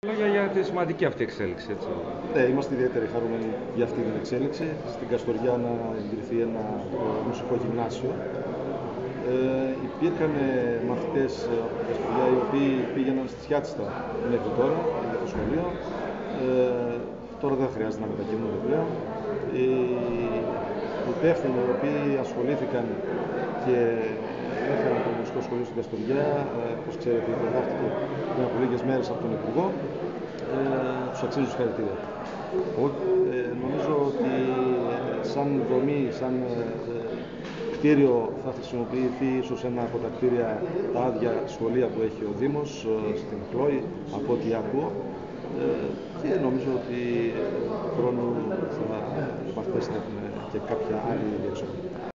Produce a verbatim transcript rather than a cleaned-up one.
Λόγια για τη σημαντική αυτή εξέλιξη, έτσι. Ναι, είμαστε ιδιαίτερα χαρούμενοι για αυτή την εξέλιξη. Στην Καστοριά να ιδρυθεί ένα μουσικό γυμνάσιο. Ε, υπήρχαν μαθητές από την Καστοριά οι οποίοι πήγαιναν στη Σιάτιστα μέχρι τώρα για το σχολείο. Ε, τώρα δεν χρειάζεται να μετακινούνται πλέον. Οι υπεύθυνοι οι οποίοι ασχολήθηκαν και έφεραν το μουσικό σχολείο στην Καστοριά, ε, όπως ξέρετε, υπογράφηκε πριν από λίγες μέρες από τον Υπουργό. Ε, τους αξίζουν συγχαρητήρια. Ε, νομίζω ότι σαν δομή, σαν ε, κτίριο θα χρησιμοποιηθεί ίσως ένα από τα κτίρια, τα άδεια σχολεία που έχει ο Δήμος ε, στην Χλόη, από ό,τι ακούω. Ε, και νομίζω ότι του χρόνου θα οι μαθητές θα έχουν και κάποια άλλη διεξοδο.